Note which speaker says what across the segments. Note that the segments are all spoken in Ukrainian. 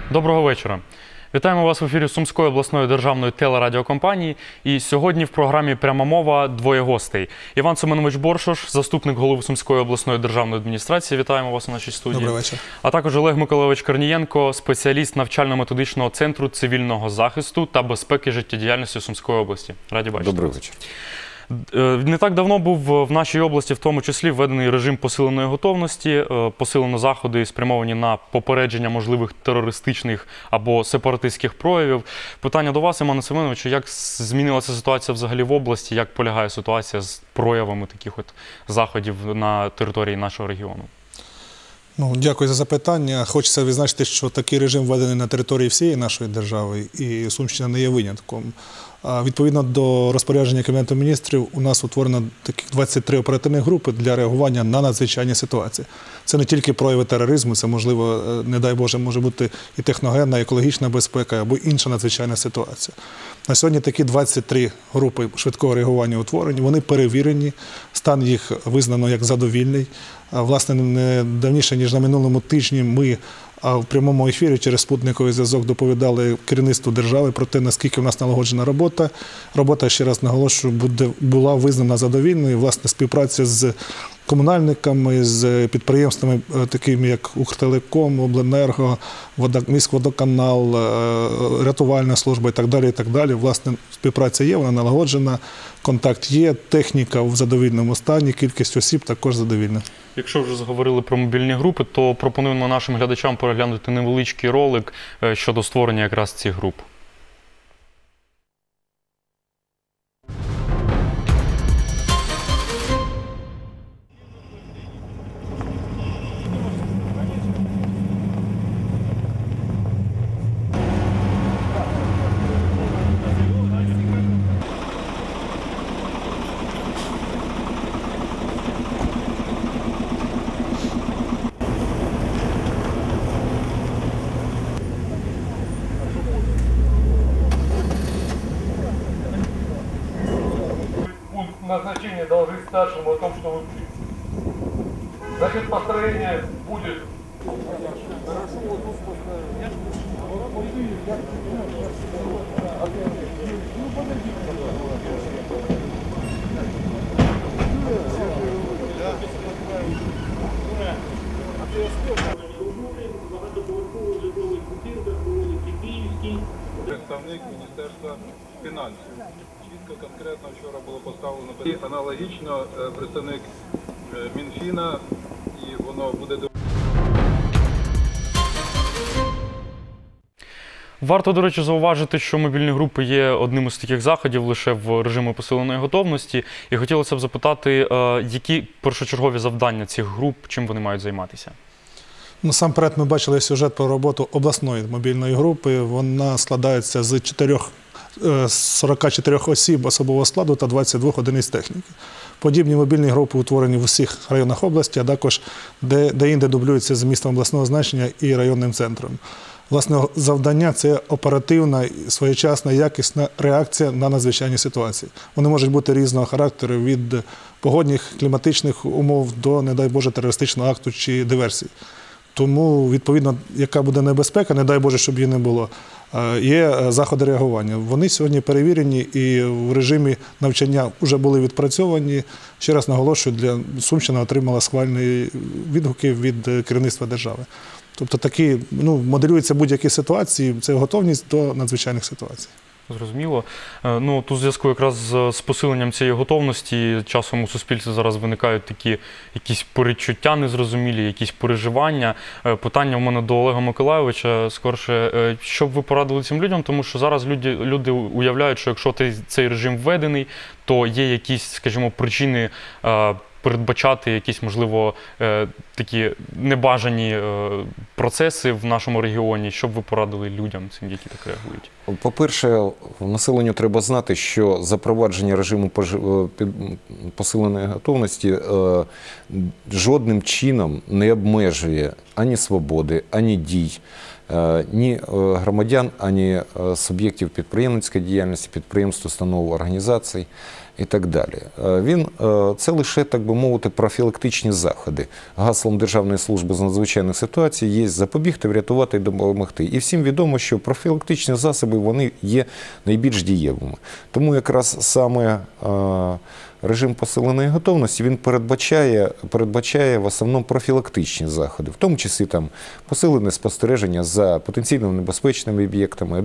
Speaker 1: Доброго вечора. Вітаємо вас в ефірі Сумської обласної державної телерадіокомпанії. І сьогодні в програмі «Пряма мова» двоє гостей. Іван Семенович Боршош, заступник голови Сумської обласної державної адміністрації. Вітаємо вас у нашій студії.
Speaker 2: Добрий вечір.
Speaker 1: А також Олег Миколайович Корнієнко, спеціаліст навчально-методичного центру цивільного захисту та безпеки життєдіяльності Сумської області. Раді бачити.
Speaker 3: Добрий вечір.
Speaker 1: Не так давно був в нашій області, в тому числі, введений режим посиленої готовності, посилено заходи спрямовані на попередження можливих терористичних або сепаратистських проявів. Питання до вас, Іване Семеновичу, як змінилася ситуація взагалі в області, як полягає ситуація з проявами таких от заходів на території нашого регіону?
Speaker 2: Дякую за запитання. Хочеться відзначити, що такий режим введений на території всієї нашої держави, і Сумщина не є винятком. Відповідно до розпорядження Кабінету міністрів, у нас утворено таких 23 оперативні групи для реагування на надзвичайні ситуації. Це не тільки прояви тероризму, це, можливо, не дай Боже, може бути і техногенна, і екологічна безпека, або інша надзвичайна ситуація. На сьогодні такі 23 групи швидкого реагування утворені, вони перевірені, стан їх визнано як задовільний. Власне, не давніше, ніж на минулому тижні, ми в прямому ефірі через спутниковий зв'язок доповідали керівництву держави про те, наскільки в нас налагоджена робота. Робота, ще раз наголошую, була визнана задовільною. Власне, співпраця з комунальниками, з підприємствами, такими як Укртелеком, Обленерго, міськводоканал, рятувальна служба і так далі. Власне, співпраця є, вона налагоджена, контакт є, техніка в задовільному стані, кількість осіб також задовільна.
Speaker 1: Якщо вже заговорили про мобільні групи, то пропонуємо нашим глядачам переглянути невеличкий ролик щодо створення якраз цих груп.
Speaker 4: Назначение доложить старшему о том, что вы пришли. Значит, построение будет. Хорошо, вот тут поставим. Представник Міністерства фінансів. Чітко, конкретно вчора було поставлено. І аналогічно представник Мінфіна, і воно буде...
Speaker 1: Варто, до речі, зауважити, що мобільні групи є одним із таких заходів лише в режимі посиленої готовності. І хотілося б запитати, які першочергові завдання цих груп, чим вони мають займатися?
Speaker 2: Насамперед ми бачили сюжет про роботу обласної мобільної групи. Вона складається з 44 осіб особового складу та 22 одиниць техніки. Подібні мобільні групи утворені в усіх районах області, а також де-інде дублюються з містом обласного значення і районним центром. Власне, завдання – це оперативна, своєчасна, якісна реакція на надзвичайні ситуації. Вони можуть бути різного характеру, від погодних, кліматичних умов до, не дай Боже, терористичного акту чи диверсії. Тому, відповідно, яка буде небезпека, не дай Боже, щоб її не було, є заходи реагування. Вони сьогодні перевірені і в режимі навчання вже були відпрацьовані. Ще раз наголошую, Сумщина отримала схвальні відгуки від керівництва держави. Тобто такі, моделюються будь-які ситуації, це готовність до надзвичайних ситуацій.
Speaker 1: Зрозуміло. Тут у зв'язку якраз з посиленням цієї готовності часом у суспільстві зараз виникають такі якісь передчуття незрозумілі, якісь переживання. Питання в мене до Олега Миколайовича скорше, що б ви порадили цим людям, тому що зараз люди уявляють, що якщо цей режим введений, то є якісь, скажімо, причини передбачати якісь, можливо, такі небажані процеси в нашому регіоні. Що б ви порадили людям цим, які так реагують?
Speaker 3: По-перше, населенню треба знати, що запровадження режиму посиленої готовності жодним чином не обмежує ані свободи, ані дій, ні громадян, ані суб'єктів підприємницької діяльності, підприємств, установ, організацій. і так далі. Це лише, так би мовити, профілактичні заходи. Гаслом Державної служби з надзвичайних ситуацій є запобігти, врятувати і допомогти. І всім відомо, що профілактичні засоби, вони є найбільш дієвими. Тому якраз саме режим посиленої готовності, він передбачає в основному профілактичні заходи, в тому числі там посилене спостереження за потенційно небезпечними об'єктами,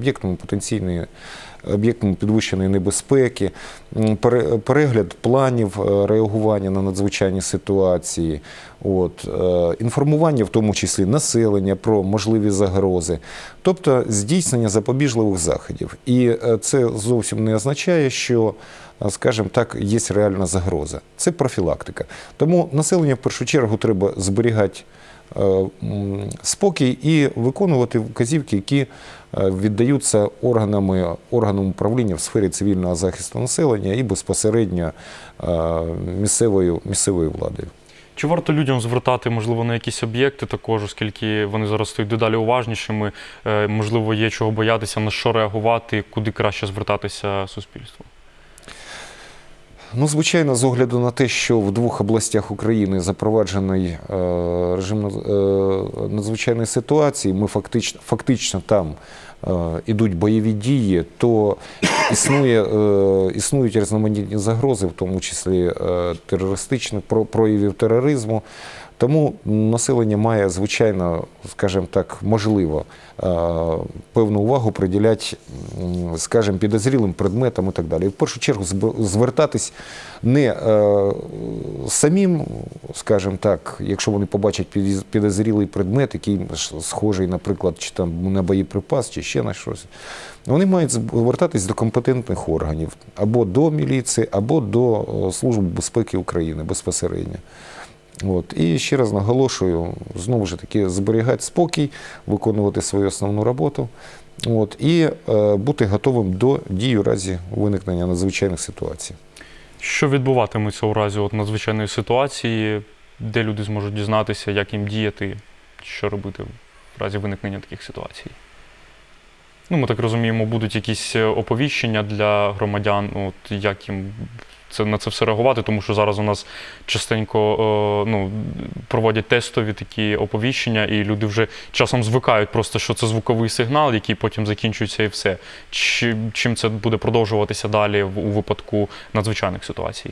Speaker 3: об'єктами підвищеної небезпеки, перегляд планів реагування на надзвичайні ситуації, інформування, в тому числі населення про можливі загрози, тобто здійснення запобіжливих заходів. І це зовсім не означає, що, скажімо так, є реальна загроза. Це профілактика. Тому населення в першу чергу треба зберігати спокій і виконувати вказівки, які віддаються органам управління в сфері цивільного захисту населення і безпосередньо місцевою владою.
Speaker 1: Чи варто людям звертати, можливо, на якісь об'єкти також, оскільки вони зараз стають дедалі уважнішими, можливо, є чого боятися, на що реагувати, куди краще звертатися суспільству?
Speaker 3: Ну, звичайно, з огляду на те, що в 2 областях України запроваджений режим надзвичайної ситуації, ми фактично там ідуть бойові дії, то існують різноманітні загрози, в тому числі терористичних проявів тероризму. Тому населення має, звичайно, скажімо так, можливо, певну увагу приділяти, скажімо, підозрілим предметам і так далі. І в першу чергу звертатись не самим, скажімо так, якщо вони побачать підозрілий предмет, який схожий, наприклад, чи там на боєприпас, чи ще на щось, вони мають звертатись до компетентних органів, або до міліції, або до Служби безпеки України безпосередньо. І ще раз наголошую, знову ж таки, зберігати спокій, виконувати свою основну роботу і бути готовим до дій у разі виникнення надзвичайних ситуацій.
Speaker 1: Що відбуватиметься у разі надзвичайної ситуації, де люди зможуть дізнатися, як їм діяти, що робити в разі виникнення таких ситуацій? Ну, ми так розуміємо, будуть якісь оповіщення для громадян, як їм на це все реагувати, тому що зараз у нас частенько проводять тестові такі оповіщення, і люди вже часом звикають просто, що це звуковий сигнал, який потім закінчується і все. Чим це буде продовжуватися далі у випадку надзвичайних ситуацій?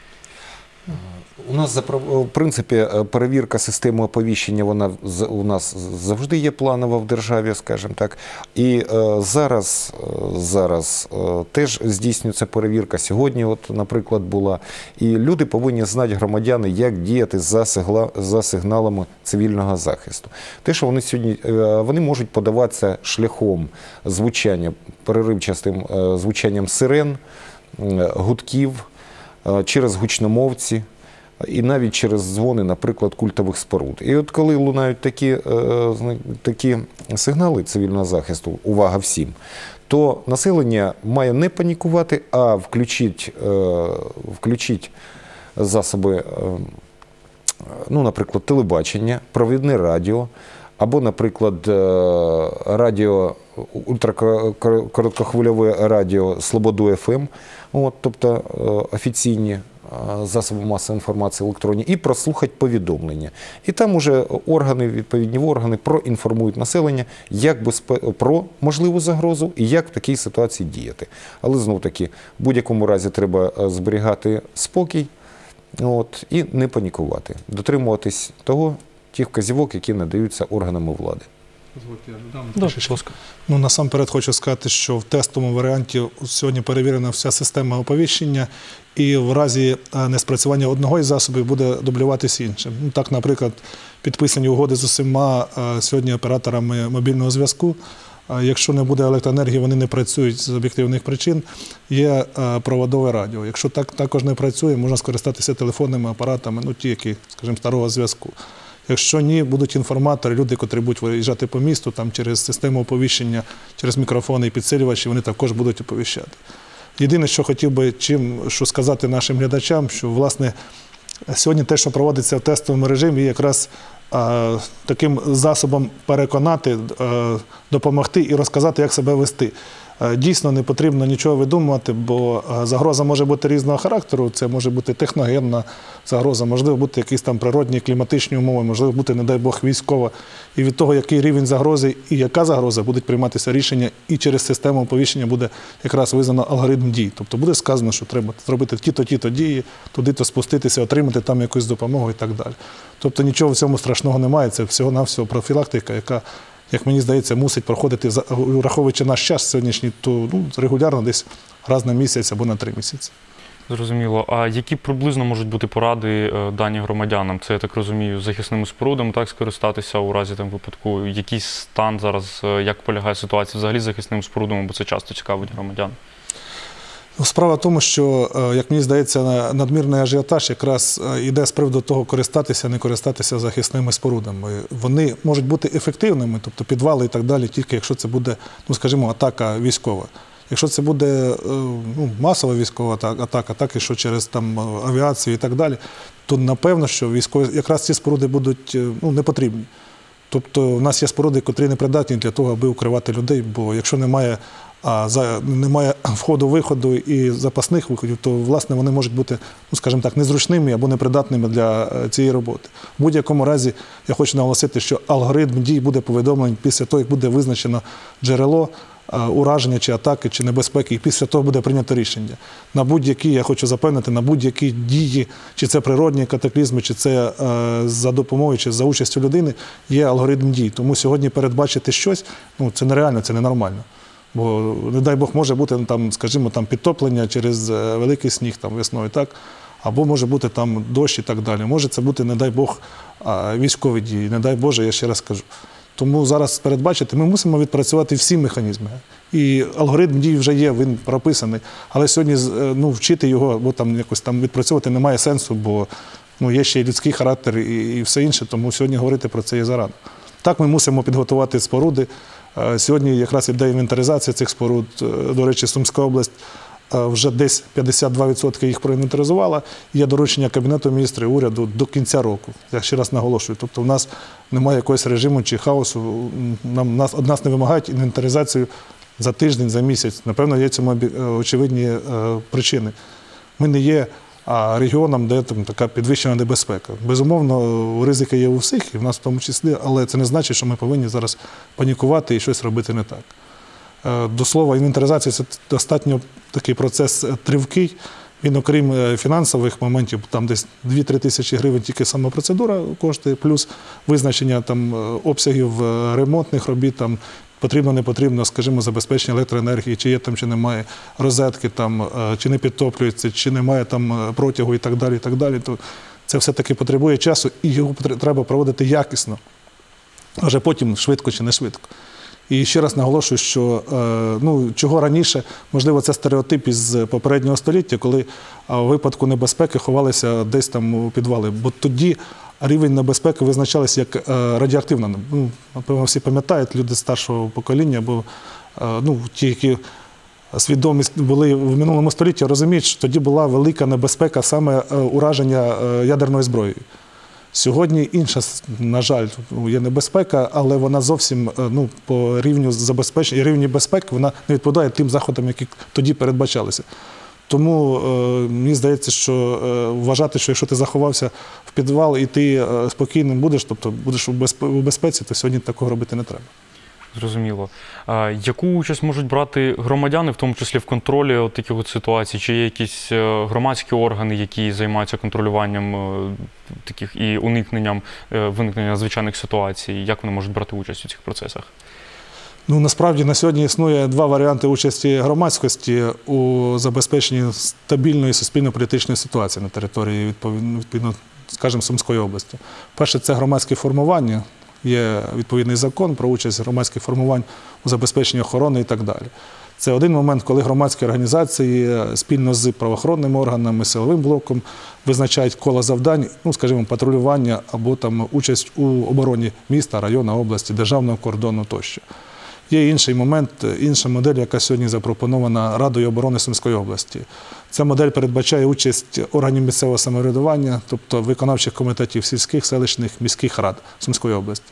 Speaker 3: У нас, в принципі, перевірка системи оповіщення, вона у нас завжди є планова в державі, скажімо так. І зараз теж здійснюється перевірка. Сьогодні, наприклад, була. І люди повинні знати, громадяни, як діяти за сигналами цивільного захисту. Те, що вони можуть подаватися шляхом звучання, переривчастим звучанням сирен, гудків, через гучномовці, і навіть через дзвони, наприклад, культових споруд. І от коли лунають такі сигнали цивільного захисту, увага всім, то населення має не панікувати, а включить засоби, наприклад, телебачення, провідне радіо, або, наприклад, ультракороткохвильове радіо «Слободу ФМ», тобто офіційні засоби масової інформації електронні, і прослухати повідомлення. І там уже відповідні органи проінформують населення про можливу загрозу і як в такій ситуації діяти. Але знов-таки, в будь-якому разі треба зберігати спокій і не панікувати, дотримуватись тих вказівок, які надаються органами влади.
Speaker 2: Насамперед хочу сказати, що в тестовому варіанті сьогодні перевірена вся система оповіщення, і в разі неспрацювання одного із засобів буде дублюватися іншим. Так, наприклад, підписані угоди з усіма сьогодні операторами мобільного зв'язку. Якщо не буде електроенергії, вони не працюють з об'єктивних причин, є проводове радіо. Якщо також не працює, можна скористатися телефонними апаратами, ті, які, скажімо, старого зв'язку. Якщо ні, будуть інформатори, люди, котрі будуть виїжджати по місту, там через систему оповіщення, через мікрофони і підсилювачі, вони також будуть оповіщати. Єдине, що хотів би сказати нашим глядачам, що, власне, сьогодні те, що проводиться в тестовому режимі, є якраз таким засобом переконати, допомогти і розказати, як себе вести. Дійсно, не потрібно нічого видумувати, бо загроза може бути різного характеру. Це може бути техногенна загроза, можливо бути якісь там природні, кліматичні умови, можливо бути, не дай Бог, військова. І від того, який рівень загрози і яка загроза, будуть прийматися рішення, і через систему оповіщення буде якраз визнано алгоритм дій. Тобто буде сказано, що треба зробити ті-то дії, туди-то спуститися, отримати там якусь допомогу і так далі. Тобто нічого в цьому страшного немає, це всього-навсього профілактика, яка, як мені здається, мусить проходити, враховуючи наш час сьогоднішній, то регулярно десь раз на місяць або на 3 місяці.
Speaker 1: Зрозуміло. А які приблизно можуть бути поради дані громадянам? Це, я так розумію, захисними спорудами так скористатися у разі там випадку? Якийсь стан зараз, як полягає ситуація взагалі з захисними спорудами, бо це часто цікавить громадян?
Speaker 2: Справа в тому, що, як мені здається, надмірний ажіотаж якраз йде з приводу того, користатися, не користатися захисними спорудами. Вони можуть бути ефективними, тобто підвали і так далі, тільки якщо це буде, скажімо, атака військова. Якщо це буде масова військова атака, так, якщо через там, авіацію і так далі, то напевно, що військові, якраз ці споруди будуть не потрібні. Тобто у нас є споруди, котрі не придатні для того, аби укривати людей, бо якщо немає входу-виходу і запасних виходів, то, власне, вони можуть бути, скажімо так, незручними або непридатними для цієї роботи. В будь-якому разі, я хочу наголосити, що алгоритм дій буде повідомлений після того, як буде визначено джерело ураження, чи атаки, чи небезпеки, і після того буде прийнято рішення. На будь-які, я хочу запевнити, на будь-які дії, чи це природні катаклізми, чи це за допомогою, чи за участю людини, є алгоритм дій. Тому сьогодні передбачити щось, це нереально, це ненормально. Бо, не дай Бог, може бути, там, скажімо, там, підтоплення через великий сніг там, весною, так? Або може бути там, дощ і так далі. Може це бути, не дай Бог, військові дії, не дай Боже, я ще раз кажу. Тому зараз передбачити, ми мусимо відпрацювати всі механізми. І алгоритм дій вже є, він прописаний. Але сьогодні вчити його, або там якось там відпрацьовувати немає сенсу, бо є ще й людський характер і все інше, тому сьогодні говорити про це є зарано. Так, ми мусимо підготувати споруди. Сьогодні якраз іде інвентаризація цих споруд. До речі, Сумська область вже десь 52% їх проінвентаризувала. Є доручення Кабінету міністрів і уряду до кінця року. Я ще раз наголошую. Тобто в нас немає якогось режиму чи хаосу. Від нас не вимагають інвентаризацію за тиждень, за місяць. Напевно, є цьому очевидні причини. Ми не є регіоном, де там така підвищена небезпека. Безумовно, ризики є у всіх, і в нас в тому числі, але це не значить, що ми повинні зараз панікувати і щось робити не так. До слова, інвентаризація – це достатньо такий процес тривкий. Він, окрім фінансових моментів, там десь 2-3 тисячі гривень тільки сама процедура коштує, плюс визначення там обсягів ремонтних робіт, там потрібно, не потрібно, скажімо, забезпечення електроенергії, чи є там, чи немає розетки, там, чи не підтоплюється, чи немає там протягу і так далі, то це все-таки потребує часу і його треба проводити якісно, а вже потім швидко чи не швидко. І ще раз наголошую, що чого раніше, можливо, це стереотип із попереднього століття, коли у випадку небезпеки ховалися десь там у підвали, бо тоді рівень небезпеки визначався як радіоактивна. Напевно, всі пам'ятають, люди старшого покоління, бо ті, які свідомі були в минулому столітті, розуміють, що тоді була велика небезпека саме ураження ядерною зброєю. Сьогодні інша, на жаль, є небезпека, але вона зовсім по рівню забезпечення і рівні безпеки вона не відповідає тим заходам, які тоді передбачалися. Тому мені здається, що вважати, що якщо ти заховався в підвал і ти спокійним будеш, тобто будеш у безпеці, то сьогодні такого робити не треба.
Speaker 1: Зрозуміло. Яку участь можуть брати громадяни, в тому числі в контролі таких ситуацій? Чи є якісь громадські органи, які займаються контролюванням таких і уникненням виникнення надзвичайних ситуацій? Як вони можуть брати участь у цих процесах?
Speaker 2: Насправді на сьогодні існує 2 варіанти участі громадськості у забезпеченні стабільної суспільно-політичної ситуації на території, відповідно, скажімо, Сумської області. Перше – це громадське формування. Є відповідний закон про участь громадських формувань у забезпеченні охорони і так далі. Це один момент, коли громадські організації спільно з правоохоронними органами, силовим блоком визначають коло завдань, скажімо, патрулювання або там участь у обороні міста, району, області, державного кордону тощо. Є інший момент, інша модель, яка сьогодні запропонована Радою оборони Сумської області. Ця модель передбачає участь органів місцевого самоврядування, тобто виконавчих комітетів сільських, селищних, міських рад Сумської області.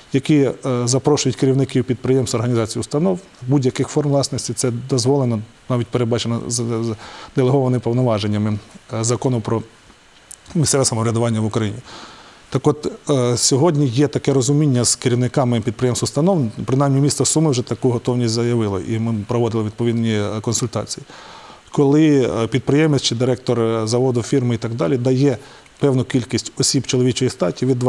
Speaker 2: які запрошують керівників підприємств, організацій, установ, будь-яких форм власності. Це дозволено, навіть передбачено з делегованими повноваженнями Закону про місцеве самоврядування в Україні. Так от, сьогодні є таке розуміння з керівниками підприємств, установ, принаймні місто Суми вже таку готовність заявило, і ми проводили відповідні консультації. Коли підприємець чи директор заводу, фірми і так далі дає певну кількість осіб чоловічої статі від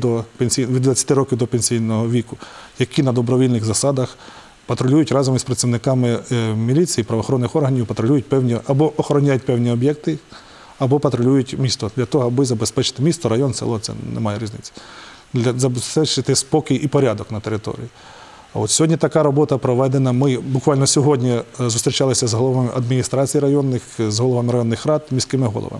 Speaker 2: 20 років до пенсійного віку, які на добровільних засадах патрулюють разом із працівниками міліції, правоохоронних органів, патрулюють певні, або охороняють певні об'єкти, або патрулюють місто для того, аби забезпечити місто, район, село, це немає різниці, для забезпечити спокій і порядок на території. А от сьогодні така робота проведена. Ми буквально сьогодні зустрічалися з головами адміністрацій районних, з головами районних рад, міськими головами.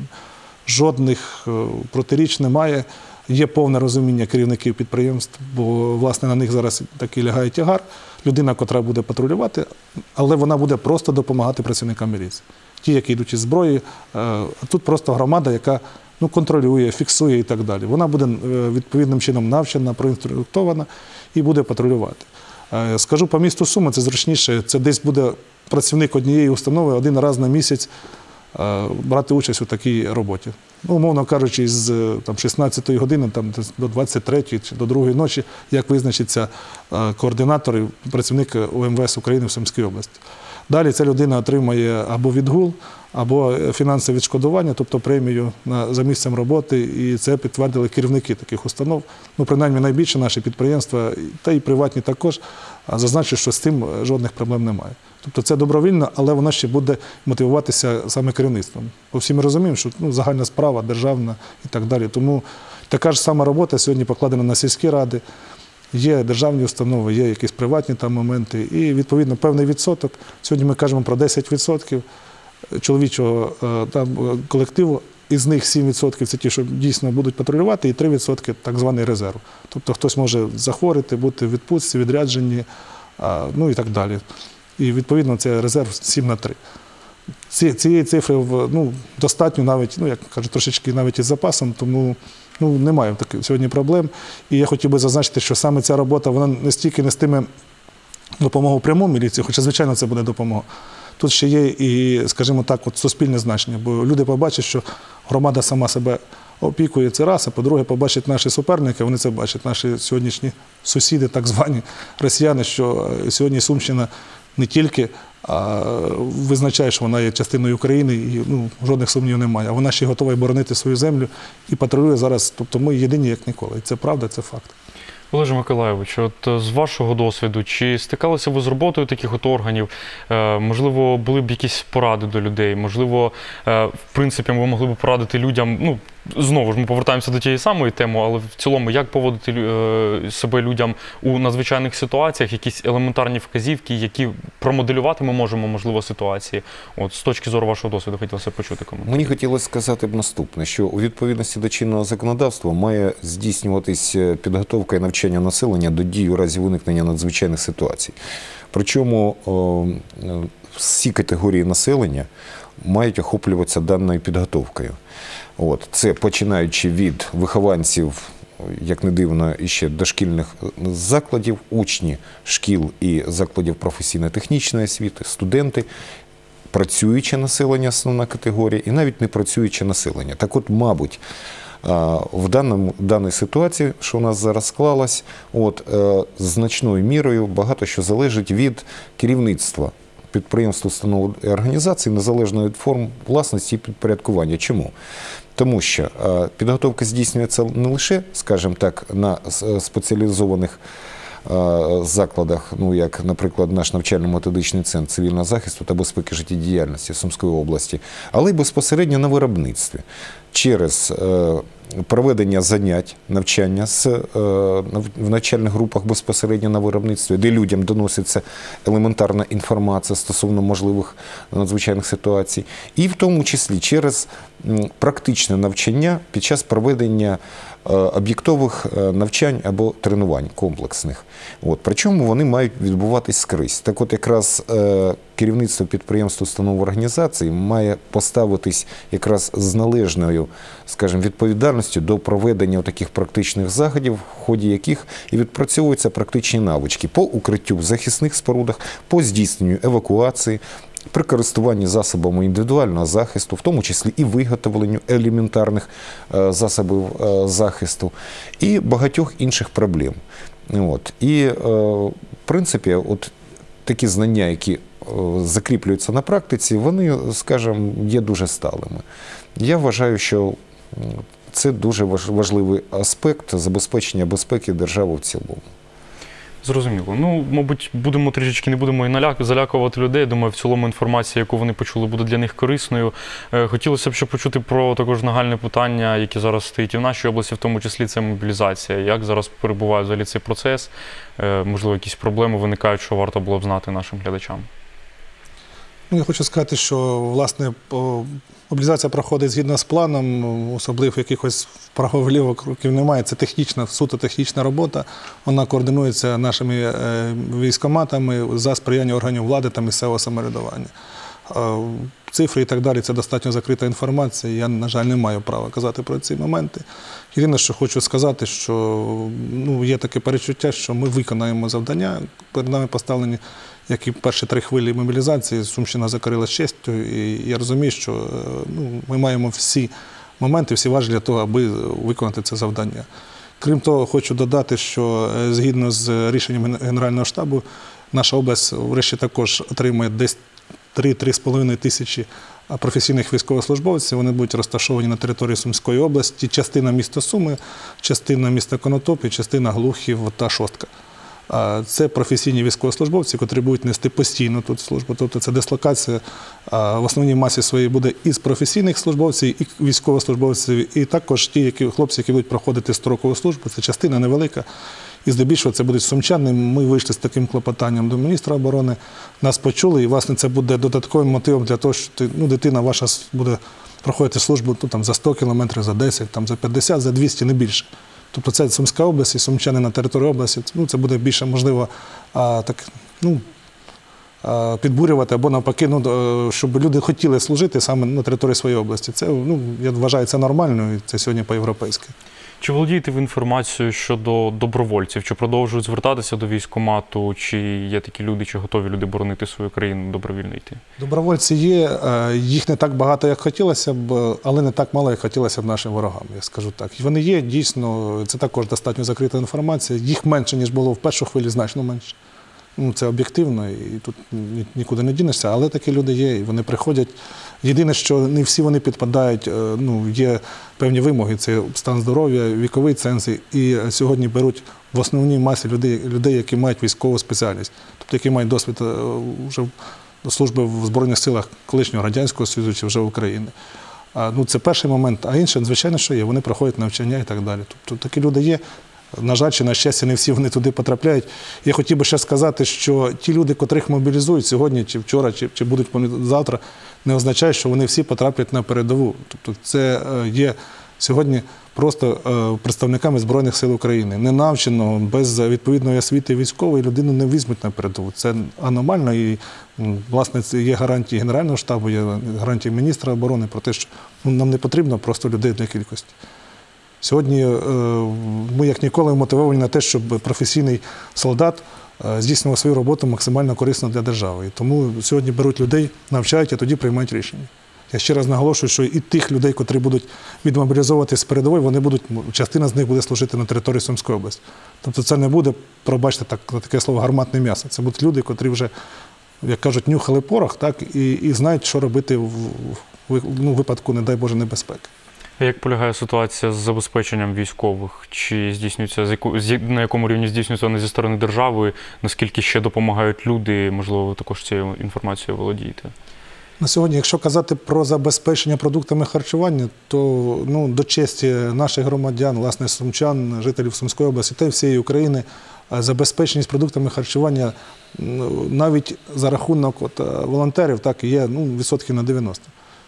Speaker 2: Жодних протиріч немає. Є повне розуміння керівників підприємств, бо, власне, на них зараз такий лягає тягар. Людина, котра буде патрулювати, але вона буде просто допомагати працівникам міліції. Ті, які йдуть із зброї, а тут просто громада, яка контролює, фіксує і так далі. Вона буде відповідним чином навчена, проінструктована і буде патрулювати. Скажу, по місту Суми це зручніше, це десь буде працівник однієї установи один раз на місяць брати участь у такій роботі. Ну, умовно кажучи, з 16-ї години до 23-ї чи до 2-ї ночі, як визначиться координатор і працівник УМВС України в Сумській області. Далі ця людина отримає або відгул, або фінансове відшкодування, тобто премію за місцем роботи, і це підтвердили керівники таких установ. Ну, принаймні, найбільше наші підприємства, та й приватні також, зазначили, що з цим жодних проблем немає. Тобто це добровільно, але воно ще буде мотивуватися саме керівництвом. Бо всі ми розуміємо, що загальна справа, державна і так далі. Тому така ж сама робота сьогодні покладена на сільські ради. Є державні установи, є якісь приватні там моменти, і, відповідно, певний відсоток. Сьогодні ми кажемо про 10% чоловічого колективу, із них 7% – це ті, що дійсно будуть патрулювати, і 3% – так званий резерв. Тобто хтось може захворіти, бути в відпустці, відрядженні, ну і так далі. І, відповідно, це резерв 7/3. Цієї цифри достатньо навіть, як кажуть, трошечки навіть із запасом, тому немає таких сьогодні проблем. І я хотів би зазначити, що саме ця робота, вона не стільки нестиме допомогу пряму міліції, хоча, звичайно, це буде допомога. Тут ще є і, скажімо так, суспільне значення, бо люди побачать, що громада сама себе опікує, це раз, а по-друге, побачать наші суперники, вони це бачать, наші сьогоднішні сусіди, так звані росіяни, що сьогодні Сумщина не тільки визначає, що вона є частиною України, і жодних сумнівів немає, а вона ще готова боронити свою землю і патрулює зараз. Тобто ми єдині, як ніколи. І це правда, це факт.
Speaker 1: Олеже Миколайовичу, от з вашого досвіду, чи стикалися ви з роботою таких от органів? Можливо, були б якісь поради до людей? Можливо, в принципі, ви могли б порадити людям, знову ж ми повертаємося до тієї самої теми, але в цілому, як поводити себе людям у надзвичайних ситуаціях, якісь елементарні вказівки, які промоделювати ми можемо, можливо, ситуації? От з точки зору вашого досвіду хотілося почути коментар.
Speaker 3: Мені хотілося сказати б наступне, що у відповідності до чинного законодавства має здійснюватись підготовка і навчання населення до дій у разі виникнення надзвичайних ситуацій. Причому всі категорії населення мають охоплюватися даною підготовкою. Це починаючи від вихованців, як не дивно, іще дошкільних закладів, учні шкіл і закладів професійно-технічної освіти, студенти, працююче населення, основна категорія, і навіть не працююче населення. Так от, мабуть, в даній ситуації, що у нас зараз склалась, значною мірою багато що залежить від керівництва підприємств, установ і організацій, незалежно від форм власності і підпорядкування. Чому? Тому що підготовка здійснюється не лише, скажімо так, на спеціалізованих закладах, як, наприклад, наш навчально-методичний центр цивільного захисту та безпеки життєдіяльності Сумської області, але й безпосередньо на виробництві. Через проведення занять, навчання в навчальних групах безпосередньо на виробництві, де людям доноситься елементарна інформація стосовно можливих надзвичайних ситуацій. І в тому числі через практичне навчання під час проведення об'єктових навчань або тренувань комплексних. Причому вони мають відбуватись скрізь. Так от якраз керівництво підприємств, установ, організацій має поставитись якраз з належною, скажімо, відповідальністю до проведення таких практичних заходів, в ході яких і відпрацьовуються практичні навички по укриттю в захисних спорудах, по здійсненню евакуації, при користуванні засобами індивідуального захисту, в тому числі і виготовленню елементарних засобів захисту, і багатьох інших проблем. І, в принципі, такі знання, які закріплюються на практиці, вони, скажімо, є дуже сталими. Я вважаю, що це дуже важливий аспект забезпечення безпеки держави в цілому.
Speaker 1: Зрозуміло. Мабуть, не будемо і залякувати людей. Думаю, в цілому інформація, яку вони почули, буде для них корисною. Хотілося б ще почути про також нагальне питання, яке зараз стоїть і в нашій області, в тому числі це мобілізація. Як зараз перебуває взагалі цей процес? Можливо, якісь проблеми виникають, що варто було б знати нашим глядачам?
Speaker 2: Я хочу сказати, що, власне, мобілізація проходить згідно з планом, особливо якихось вправо-вліво кроків немає. Це технічна, суто технічна робота. Вона координується нашими військкоматами за сприяння органів влади та місцевого самоврядування. Цифри і так далі – це достатньо закрита інформація. Я, на жаль, не маю права казати про ці моменти. Єдине, що хочу сказати, що є таке перечуття, що ми виконаємо завдання, перед нами поставлені, як і перші 3 хвилі мобілізації, Сумщина закрила з честю, і я розумію, що ми маємо всі моменти, всі важелі для того, аби виконати це завдання. Крім того, хочу додати, що згідно з рішенням Генерального штабу, наша область врешті також отримує десь 3-3,5 тисячі професійних військовослужбовців. Вони будуть розташовані на території Сумської області. Частина міста Суми, частина міста Конотоп і частина Глухів та Шостка. Це професійні військовослужбовці, котрі будуть нести постійно тут службу. Тобто це дислокація в основній масі своїй буде із професійних службовців, і військовослужбовців, і також ті хлопці, які будуть проходити строкову службу. Це частина невелика. І здебільшого це будуть сумчани. Ми вийшли з таким клопотанням до міністра оборони, нас почули, і, власне, це буде додатковим мотивом для того, що дитина ваша буде проходити службу за 100 кілометрів, за 10, за 50, за 200, не більше. Тобто це Сумська область і сумчани на території області, це буде більше можливо підбурювати або навпаки, щоб люди хотіли служити саме на території своєї області. Це, я вважаю, це нормально, і це сьогодні по-європейськи.
Speaker 1: Чи володієте ви інформацією щодо добровольців? Чи продовжують звертатися до військкомату? Чи є такі люди, чи готові люди боронити свою країну, добровільно йти?
Speaker 2: Добровольці є, їх не так багато, як хотілося б, але не так мало, як хотілося б нашим ворогам, я скажу так. І вони є, дійсно, це також достатньо закрита інформація. Їх менше, ніж було в першу хвилі, значно менше. Це об'єктивно, і тут нікуди не дінешся, але такі люди є, і вони приходять. Єдине, що не всі вони підпадають, є певні вимоги, це стан здоров'я, віковий ценз, і сьогодні беруть в основній масі людей, які мають військову спеціальність, тобто які мають досвід вже служби в Збройних силах колишнього Радянського Союзу чи вже України. Це перший момент, а інше, звичайно, що є, вони проходять навчання і так далі. Тобто такі люди є. На жаль, чи на щастя, не всі вони туди потрапляють. Я хотів би ще сказати, що ті люди, котрих мобілізують сьогодні, чи вчора, чи будуть завтра, не означає, що вони всі потраплять на передову. Тобто це є сьогодні просто представниками Збройних сил України. Ненавченого, без відповідної освіти військової людину не візьмуть на передову. Це аномально і, власне, це є гарантії Генерального штабу, є гарантії міністра оборони про те, що нам не потрібно просто людей для кількості. Сьогодні ми, як ніколи, мотивовані на те, щоб професійний солдат здійснював свою роботу максимально корисно для держави. І тому сьогодні беруть людей, навчають, а тоді приймають рішення. Я ще раз наголошую, що і тих людей, котрі будуть відмобілізовуватися з передової, частина з них буде служити на території Сумської області. Тобто це не буде, пробачте таке слово, гарматне м'ясо. Це будуть люди, котрі вже, як кажуть, нюхали порох, і знають, що робити в випадку, не дай Боже, небезпеки.
Speaker 1: А як полягає ситуація з забезпеченням військових? Чи здійснюється, на якому рівні здійснюється вони зі сторони держави? Наскільки ще допомагають люди? Можливо, ви також цією інформацією володієте?
Speaker 2: На сьогодні, якщо казати про забезпечення продуктами харчування, то до честі наших громадян, власне, сумчан, жителів Сумської області та й всієї України, забезпеченість продуктами харчування навіть за рахунок волонтерів є відсотків на 90.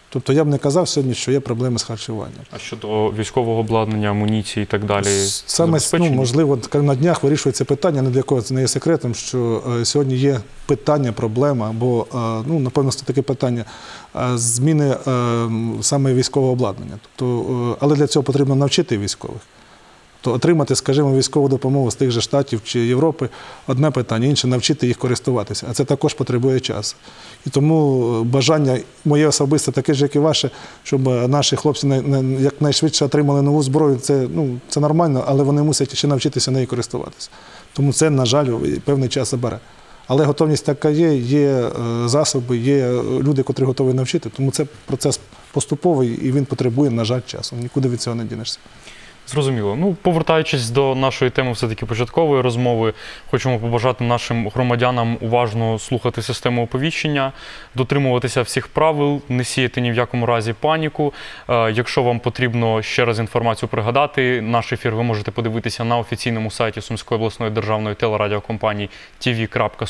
Speaker 2: Тобто я б не казав сьогодні, що є проблеми з харчуванням.
Speaker 1: А щодо військового обладнання, амуніції і так далі?
Speaker 2: Саме,
Speaker 1: забезпечені?
Speaker 2: можливо, на днях вирішується питання, не для кого це не є секретом, що сьогодні є питання, проблема, або, напевно, це таке питання зміни саме військового обладнання. Тобто, але для цього потрібно навчити військових. То отримати, скажімо, військову допомогу з тих же Штатів чи Європи – одне питання, інше – навчити їх користуватися. А це також потребує часу. І тому бажання моє особисте таке ж, як і ваше, щоб наші хлопці якнайшвидше отримали нову зброю, це нормально, але вони мусять ще навчитися нею користуватися. Тому це, на жаль, певний час забере. Але готовність така є засоби, є люди, котрі готові навчити, тому це процес поступовий і він потребує, на жаль, часу. Нікуди від цього не дінешся.
Speaker 1: Зрозуміло. Повертаючись до нашої теми все-таки початкової розмови, хочемо побажати нашим громадянам уважно слухати систему оповіщення, дотримуватися всіх правил, не сіяти ні в якому разі паніку. Якщо вам потрібно ще раз інформацію пригадати, наш ефір ви можете подивитися на офіційному сайті Сумської обласної державної телерадіокомпанії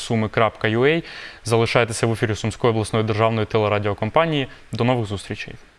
Speaker 1: tv.sumi.ua. Залишайтеся в ефірі Сумської обласної державної телерадіокомпанії. До нових зустрічей.